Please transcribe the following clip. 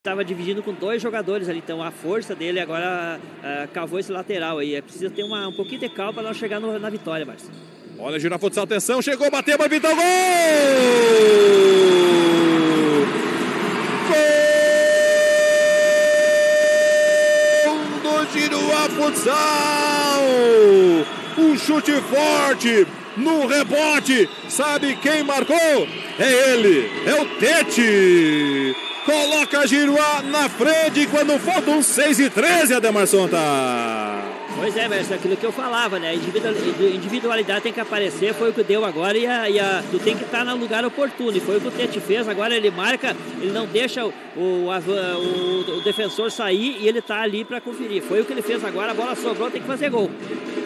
Estava dividindo com 2 jogadores ali, então a força dele agora cavou esse lateral aí. É preciso ter um pouquinho de calma para não chegar na vitória, Márcio. Olha, Gira Futsal, atenção, chegou, bateu, vai pintar o gol! Gol do Giruá Futsal! Um chute forte, no rebote, sabe quem marcou? É ele, é o Tete! Coloca Giruá na frente quando faltam 6:13, Ademar Sonta. Pois é, Márcio, aquilo que eu falava, né? Individualidade tem que aparecer, foi o que deu agora tu tem que estar no lugar oportuno, e foi o que o Tete fez. Agora ele marca, ele não deixa o defensor sair e ele tá ali para conferir. Foi o que ele fez agora, a bola sobrou, tem que fazer gol.